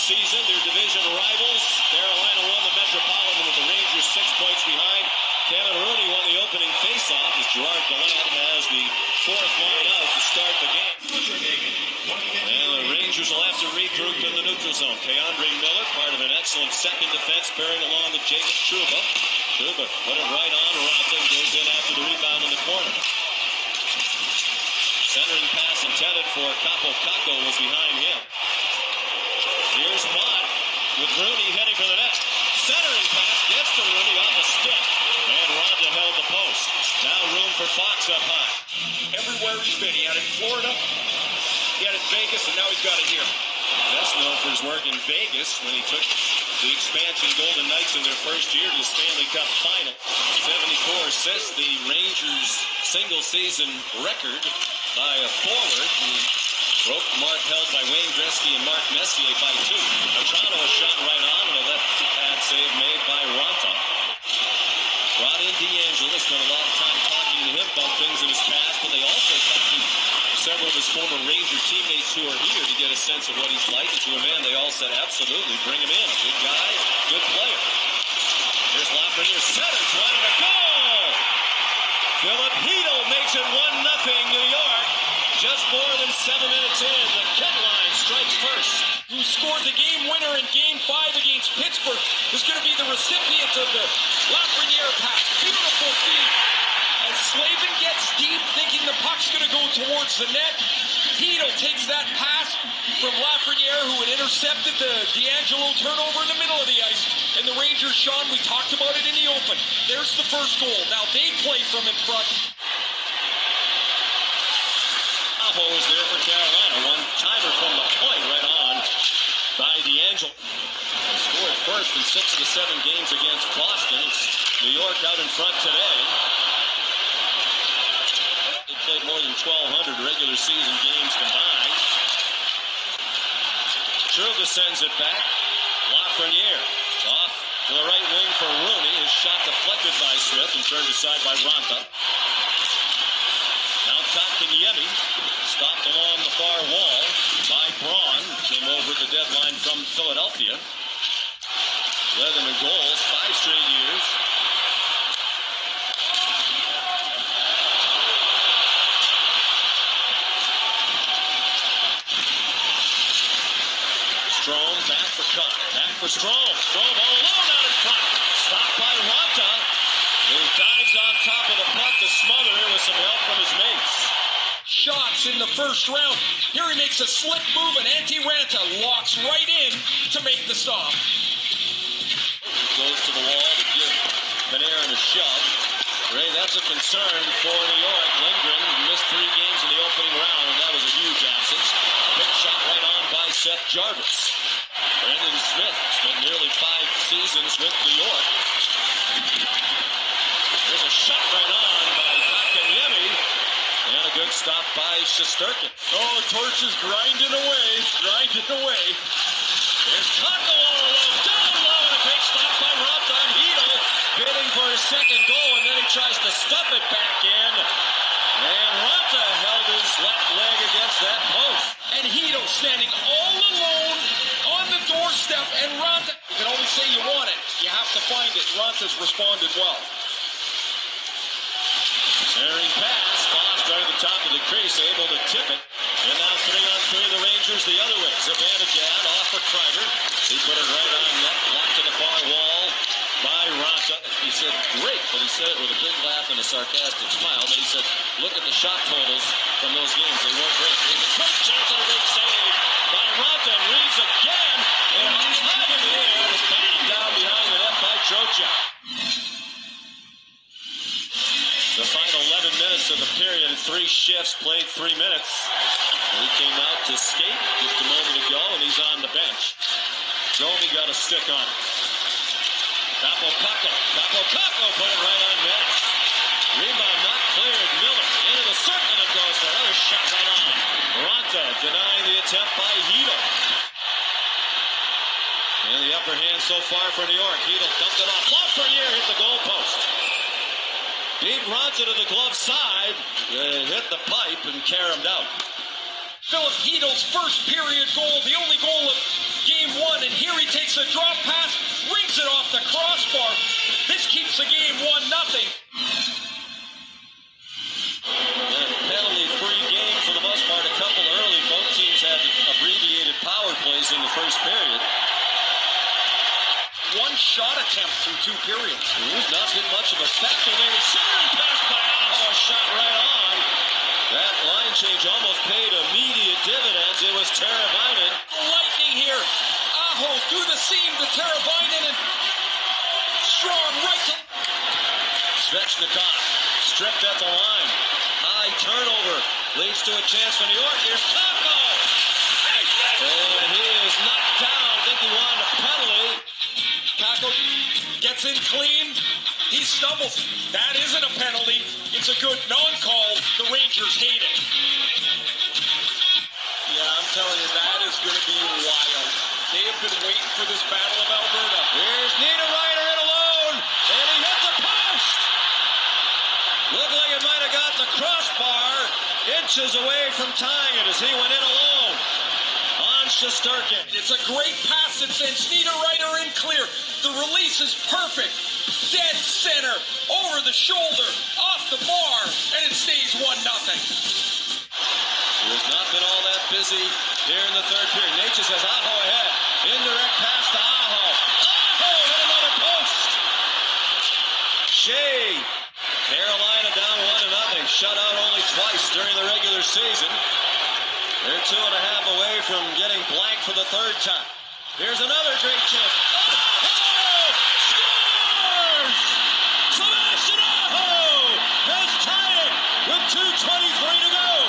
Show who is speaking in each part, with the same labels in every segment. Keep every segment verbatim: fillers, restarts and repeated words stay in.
Speaker 1: season. Their division rivals. Carolina won the Metropolitan with the Rangers six points behind. Kevin Rooney won the opening faceoff as Gerard Gallant has the fourth line out to start the game. And the Rangers will have to regroup in the neutral zone. Keandre Miller, part of an excellent second defense pairing along with Jacob Trouba. Trouba put it right on. Raanta goes in after the rebound in the corner. Centering pass intended for Capo Caco was behind him. Here's Mott with Rooney heading for the net. Centering pass gets to Rooney off a stick. And Raanta held the post. Now room for Fox up high.
Speaker 2: Everywhere he's been. He had it in Florida, he had it in Vegas, and now he's got it here.
Speaker 1: Best known for his work in Vegas when he took the expansion Golden Knights in their first year to the Stanley Cup final. seventy-four assists, the Rangers' single-season record by a forward who broke the mark held by Wayne Gretzky and Mark Messier by two. Machado a shot right on and a left pad save made by Raanta. Brought in DeAngelo, spent a lot of time talking to him about things in his past, but they also talked to several of his former Ranger teammates who are here to get a sense of what he's like. And to a man, they all said, absolutely, bring him in. Good guy, good player. Here's Lafreniere, centers, running a goal! Philip Hedl makes it one nothing New York. Just more than seven minutes in, the Kedline strikes first.
Speaker 2: Who scored the game winner in Game five against Pittsburgh is going to be the recipient of the Lafreniere pass. Beautiful feed. As Slavin gets deep, thinking the puck's going to go towards the net, Hedl takes that pass from Lafreniere, who had intercepted the DeAngelo turnover in the middle of the ice. And the Rangers, Sean, we talked about it in the open. There's the first goal. Now they play from in front.
Speaker 1: Aho is there for Carolina. One timer from the point right on by DeAngelo. He scored first in six of the seven games against Boston. It's New York out in front today. They played more than twelve hundred regular season games combined. Trouba sends it back. Lafreniere off to the right wing for Rooney. His shot deflected by Smith and turned aside by Raanta. Now Kotkaniemi stopped along the far wall by Braun. Came over at the deadline from Philadelphia. Led them in goals five straight years. Strome back for Cut. Back for Strome. Strome all alone out in front. Stopped by Raanta. He dives on top of the puck to smother it with some help from his mates.
Speaker 2: Shots in the first round. Here he makes a slick move, and Antti Raanta locks right in to make the stop.
Speaker 1: Goes to the wall to give Panarin a shove. Ray, that's a concern for New York. Lindgren missed three games in the opening round, and that was a huge absence. Big shot right on by Seth Jarvis. Brendan Smith spent nearly five seasons with New York. There's a shot right on by Kotkaniemi. And a good stop by Shesterkin.
Speaker 2: Oh, Torch is grinding away, grinding away.
Speaker 1: There's Taco all alone, down low, and a big stop by Raanta on Hedl. Bidding for his second goal, and then he tries to stuff it back in. And Raanta held his left leg against that post.
Speaker 2: And Hedl standing all alone on the doorstep, and Raanta, you can always say you want it. You have to find it. Raanta's responded well.
Speaker 1: Centering pass, tossed right at the top of the crease, able to tip it. And now three on three, the Rangers the other way. Zibanejad off for Kreider. He put it right on net, blocked to the far wall by Raanta. He said, great, but he said it with a big laugh and a sarcastic smile. Then he said, look at the shot totals from those games. They weren't great. There's a quick chance and a big save by Raanta. Reeves again, and high in the air, was batted down behind the net by Trocheck. The final eleven minutes of the period, three shifts, played three minutes. He came out to skate just a moment ago, and he's on the bench. Domi got a stick on it. Capo Caco. Capo Caco put it right on net. Rebound not cleared. Miller into the circle and goes for another shot right on. Raanta denying the attempt by Hedl. And the upper hand so far for New York. Hedl dumped it off. Lafreniere hit the goalpost. Beat Raanta to the glove side, uh, hit the pipe and caromed out.
Speaker 2: Philip Hedl's first period goal, the only goal of game one, and here he takes a drop pass, rings it off the crossbar. This keeps the game one nothing.
Speaker 1: Penalty-free game for the most part. A couple early. Both teams had abbreviated power plays in the first period.
Speaker 2: One shot attempt through two periods.
Speaker 1: There's not been much of a factor there. Centering pass by Aho, a shot right on. That line change almost paid immediate dividends. It was Teravainen.
Speaker 2: Lightning here. Aho through the seam to Teravainen, and strong right to...
Speaker 1: Svechnikov stripped at the line. High turnover leads to a chance for New York. Here's Kakko. And he is knocked down. I think he wanted a penalty.
Speaker 2: Kakko gets in clean. He stumbles. That isn't a penalty. It's a good non-call. The Rangers hate it. Yeah, I'm telling you, that is going to be wild. They have been waiting for this Battle of Alberta.
Speaker 1: Here's Niederreiter in alone. And he hit the post. Looked like it might have got the crossbar. Inches away from tying it as he went in alone. On Shesterkin.
Speaker 2: It's a great pass that sends Niederreiter in clear. The release is perfect. Dead center. Over the shoulder. Off the bar. And it stays one nothing.
Speaker 1: It has not been all that busy here in the third period. Natchez has Aho ahead. Indirect pass to Aho. Aho hit another post. Shea. Carolina down one to nothing. Shut out only twice during the regular season. They're two and a half away from getting blank for the third time. Here's another great chance. Aho scores! Sebastian Aho has tied it with two twenty-three to go.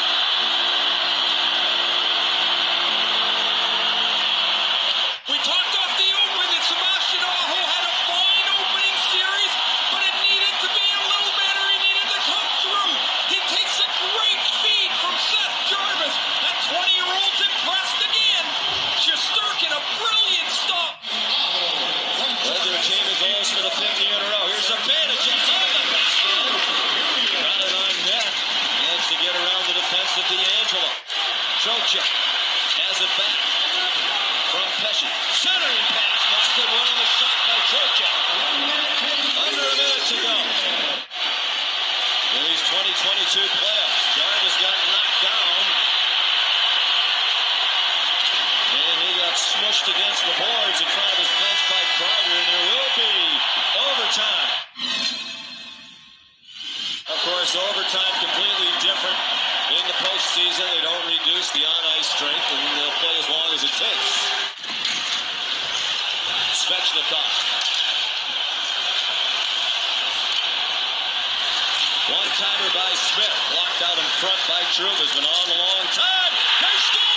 Speaker 2: We talked off the open that Sebastian Aho had a fine opening series, but it needed to be a little better. He needed to come through. He takes a great feed from Seth Jarvis. That twenty-year-old's impressed again. Shesterkin, a brilliant stop.
Speaker 1: Led their team in goals for the fifth year in a row. Here's Zibanejad on the baseline. Got it on net. Managed to get around the defense of DeAngelo. Trocheck has it back from Pesce. Centering pass. Much good one on the shot by Trocheck. Under a minute to go in these twenty twenty-two playoffs. Jarvis got knocked down. And he got smushed against the boards in front of his bench by Kreider, and there will be overtime. Of course, overtime completely different in the postseason. They don't reduce the on-ice strength, and they'll play as long as it takes. Svechnikov. One-timer by Smith, blocked out in front by Trubisman on the long time. They score!